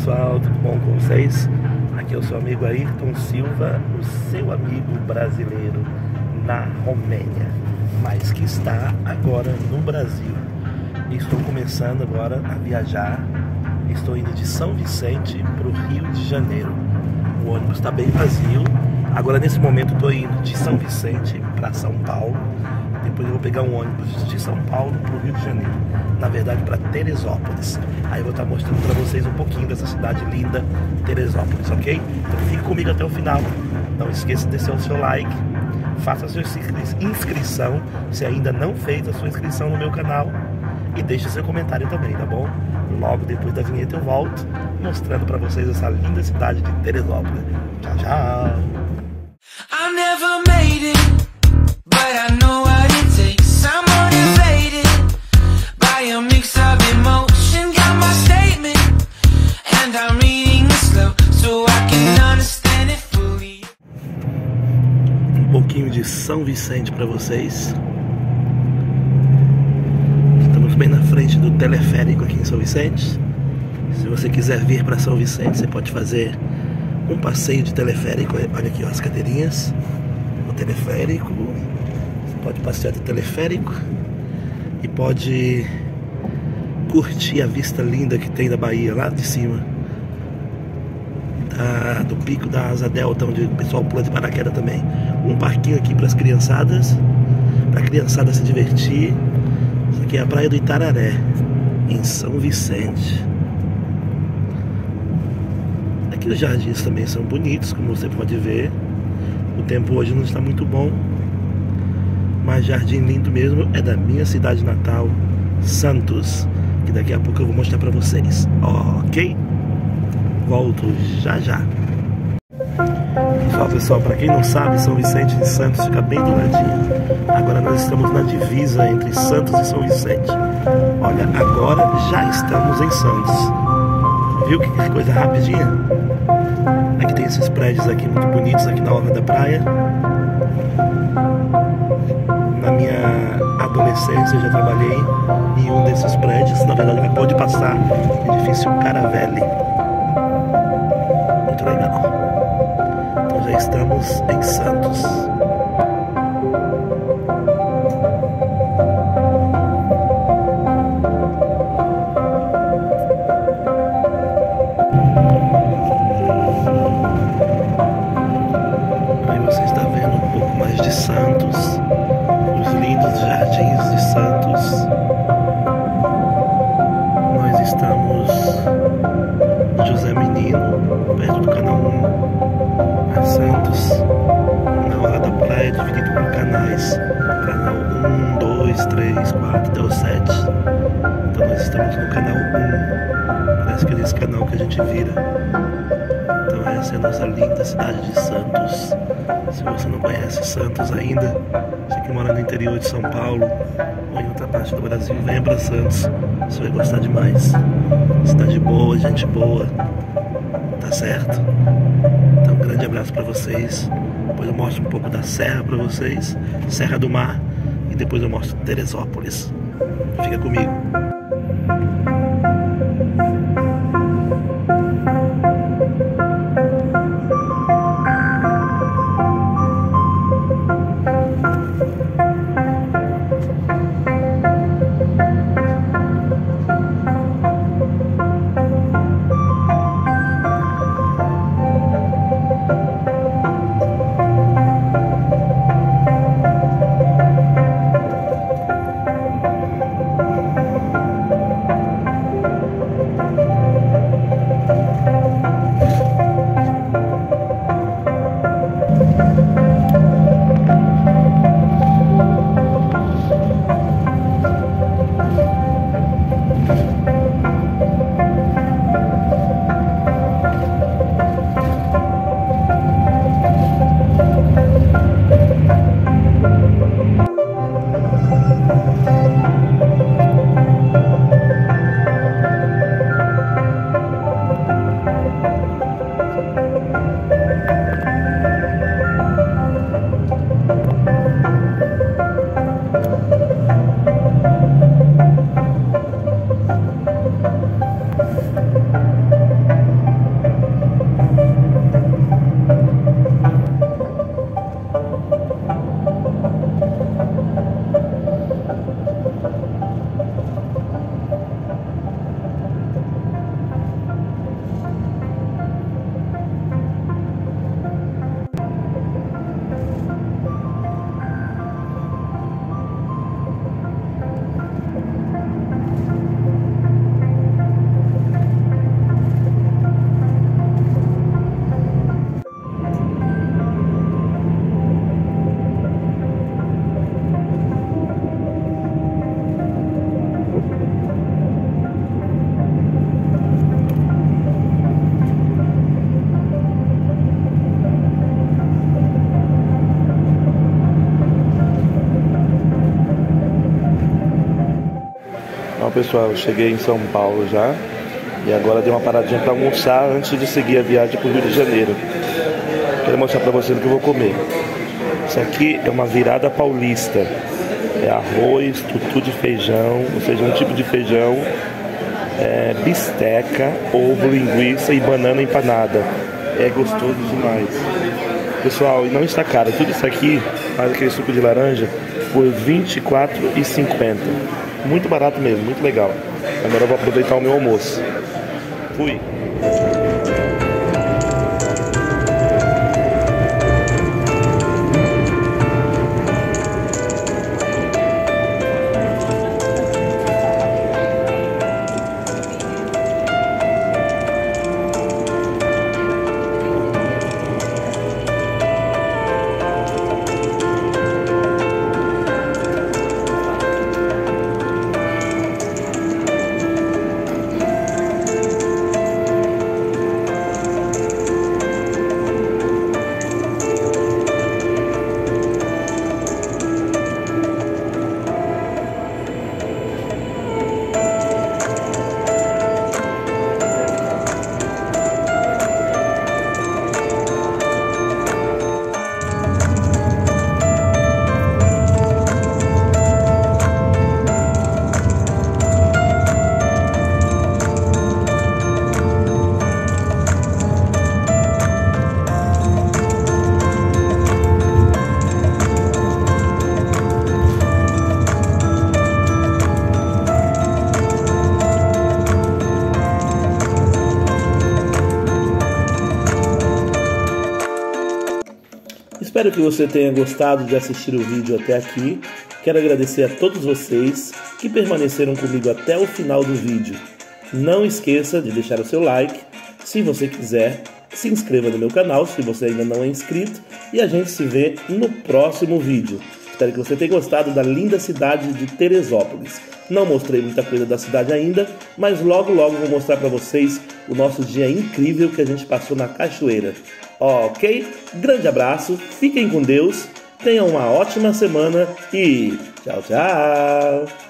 pessoal, tudo bom com vocês? Aqui é o seu amigo Ayrton Silva, o seu amigo brasileiro na Romênia, mas que está agora no Brasil. Estou começando agora a viajar, estou indo de São Vicente para o Rio de Janeiro. O ônibus está bem vazio, agora nesse momento estou indo de São Vicente para São Paulo. Depois eu vou pegar um ônibus de São Paulo para o Rio de Janeiro, na verdade para Teresópolis. Aí eu vou estar mostrando para vocês um pouquinho dessa cidade linda, Teresópolis, ok? Então fique comigo até o final. Não esqueça de deixar o seu like, faça a sua inscrição se ainda não fez a sua inscrição no meu canal e deixe seu comentário também, tá bom? Logo depois da vinheta eu volto mostrando para vocês essa linda cidade de Teresópolis. Tchau, tchau! I never made it, but I know what it takes. I'm motivated by a mix of emotion. Got my statement, and I'm reading it slow so I can understand it fully. Um pouquinho de São Vicente para vocês. Estamos bem na frente do teleférico aqui em São Vicente. Se você quiser vir para São Vicente, você pode fazer um passeio de teleférico. Olha aqui, ó, as cadeirinhas. O teleférico. Você pode passear de teleférico e pode curtir a vista linda que tem da Bahia lá de cima, do pico da Asa Delta, onde o pessoal pula de paraquedas também. Um parquinho aqui para as criançadas, para a criançada se divertir. Isso aqui é a praia do Itararé, em São Vicente. Aqui os jardins também são bonitos, como você pode ver. O tempo hoje não está muito bom, mas jardim lindo mesmo é da minha cidade natal, Santos, que daqui a pouco eu vou mostrar pra vocês, ok? Volto já já. Só pessoal, pra quem não sabe, São Vicente de Santos fica bem do ladinho. Agora nós estamos na divisa entre Santos e São Vicente. Olha, agora já estamos em Santos. Viu que coisa rapidinha? Aqui tem esses prédios aqui muito bonitos aqui na orla da praia. Na minha adolescência eu já trabalhei em um desses prédios. Na verdade acabou de passar, edifício Caravelli. Muito legal. Então já estamos em Santos. Aí você está vendo um pouco mais de Santos, os lindos jardins de Santos. Nós estamos em José Menino, perto do canal 1, a Santos, na hora da praia, dividido por canais. Canal 1, 2, 3, 4 até o 7. Então nós estamos no canal 1. Parece que é esse canal que a gente vira. Então essa é a nossa linda cidade de Santos. Se você não conhece Santos ainda, você que mora no interior de São Paulo ou em outra parte do Brasil, venha para Santos. Você vai gostar demais. Cidade boa, gente boa. Tá certo? Então um grande abraço para vocês. Depois eu mostro um pouco da serra para vocês, Serra do Mar, e depois eu mostro Teresópolis. Fica comigo. pessoal, eu cheguei em São Paulo já. E agora dei uma paradinha para almoçar antes de seguir a viagem para o Rio de Janeiro. Quero mostrar para vocês o que eu vou comer. Isso aqui é uma virada paulista. É arroz, tutu de feijão, ou seja, um tipo de feijão, bisteca, ovo, linguiça e banana empanada. É gostoso demais. Pessoal, e não está caro. Tudo isso aqui, mais aquele suco de laranja, por R$ 24,50. Muito barato mesmo, muito legal. Agora eu vou aproveitar o meu almoço. Fui! Espero que você tenha gostado de assistir o vídeo até aqui. Quero agradecer a todos vocês que permaneceram comigo até o final do vídeo. Não esqueça de deixar o seu like. Se você quiser, se inscreva no meu canal se você ainda não é inscrito. E a gente se vê no próximo vídeo. Espero que você tenha gostado da linda cidade de Teresópolis. Não mostrei muita coisa da cidade ainda, mas logo vou mostrar para vocês o nosso dia incrível que a gente passou na cachoeira. Ok? Grande abraço, fiquem com Deus, tenham uma ótima semana e tchau, tchau!